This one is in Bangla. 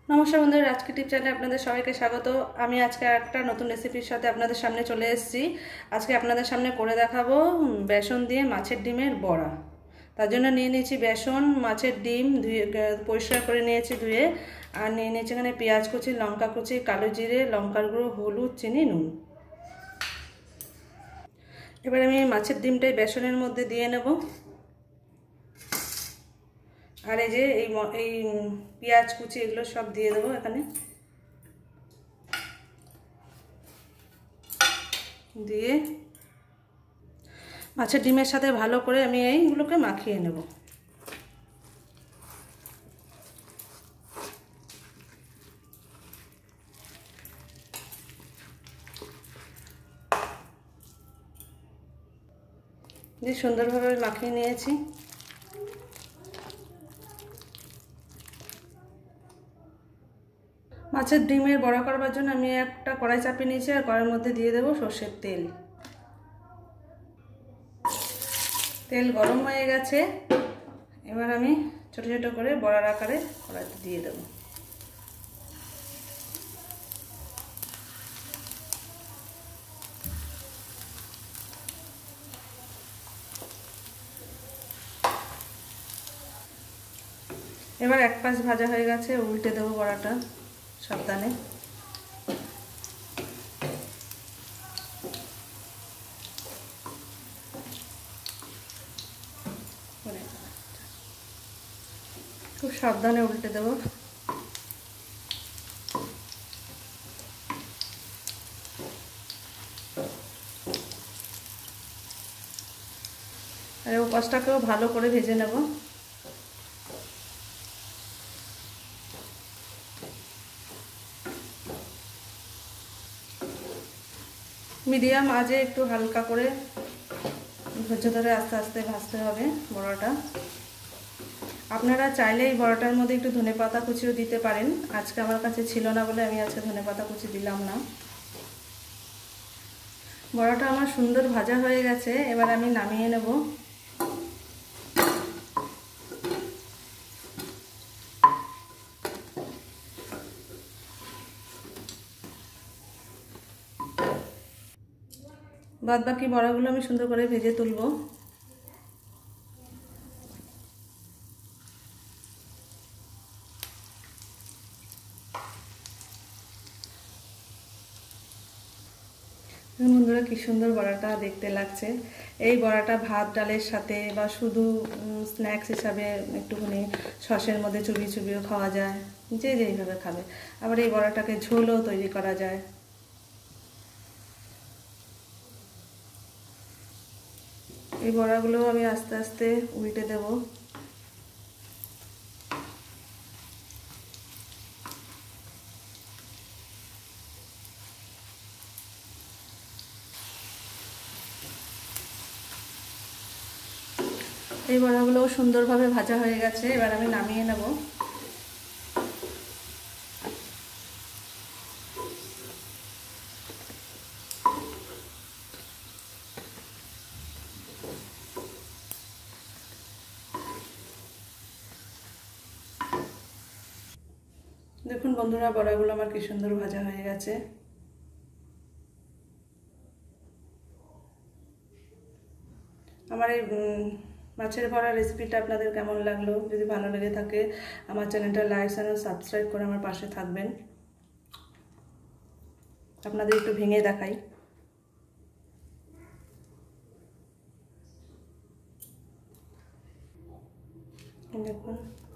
নমস্কার বন্ধুরা, রাজকি টিপ চ্যানেলে আপনাদের সবাইকে স্বাগত। আমি আজকে একটা নতুন রেসিপির সাথে আপনাদের সামনে চলে এসেছি। আজকে আপনাদের সামনে করে দেখাবো বেসন দিয়ে মাছের ডিমের বড়া। তার জন্য নিয়ে নিয়েছি বেসন, মাছের ডিম ধুয়ে পরিষ্কার করে নিয়েছি ধুয়ে, আর নিয়ে নিয়েছি এখানে পেঁয়াজ কুচি, লঙ্কা কুচি, কালো জিরে, লঙ্কার গুঁড়ো, হলুদ, চিনি, নুন। এবার আমি মাছের ডিমটাই বেসনের মধ্যে দিয়ে নেব। আর এই যে এই পেঁয়াজ কুচি এগুলো সব দিয়ে দেবো এখানে। দিয়ে মাছের ডিমের সাথে ভালো করে আমি এইগুলোকে মাখিয়ে নেব। দিয়ে সুন্দরভাবে মাখিয়ে নিয়েছি। মাছের ডিমের বড়া করবার জন্য আমি একটা কড়াই চাপিয়ে নিয়েছি, আর কড়াইয়ের মধ্যে দিয়ে দেবো সর্ষের তেল। তেল গরম হয়ে গেছে, এবার আমি ছোট ছোট করে বড়ার আকারে কড়াইতে দিয়ে দেবো। এবার এক পাশ ভাজা হয়ে গেছে, উল্টে দেবো বড়াটা সাবধানে। খুব সাবধানে উল্টে দেবো। আর ও পাশটাকেও ভালো করে ভেজে নেব। মিডিয়াম আঁচে একটু হালকা করে ধৈর্য ধরে আস্তে আস্তে ভাজতে হবে বড়াটা। আপনারা চাইলে এই বড়াটার মধ্যে একটু ধনেপাতা কুচিও দিতে পারেন। আজকে আমার কাছে ছিল না বলে আমি আজকে ধনেপাতা কুচি দিলাম না। বড়াটা আমার সুন্দর ভাজা হয়ে গেছে, এবার আমি নামিয়ে নেব। বাদ বাকি বড়াগুলো আমি সুন্দর করে ভেজে তুলব। বন্ধুরা, কি সুন্দর বড়াটা দেখতে লাগছে। এই বড়াটা ভাত ডালের সাথে বা শুধু স্ন্যাক্স হিসাবে একটুখানি সসের মধ্যে চুবিয়ে চুবিয়েও খাওয়া যায়, যে যেইভাবে খাবে। আবার এই বড়াটাকে ঝোলও তৈরি করা যায়। এই বড়াগুলো আমি আস্তে আস্তে উল্টে দেব। এই বড়াগুলোও সুন্দরভাবে ভাজা হয়ে গেছে, এবার আমি নামিয়ে নেব। দেখুন বন্ধুরা, বড়াগুলো আমার কি সুন্দর ভাজা হয়ে গেছে। আমার এই মাছের বড়া রেসিপিটা আপনাদের কেমন লাগলো? যদি ভালো লেগে থাকে আমার চ্যানেলটা লাইক চ্যানেল সাবস্ক্রাইব করে আমার পাশে থাকবেন। আপনাদের একটু ভেঙে দেখাই। দেখুন।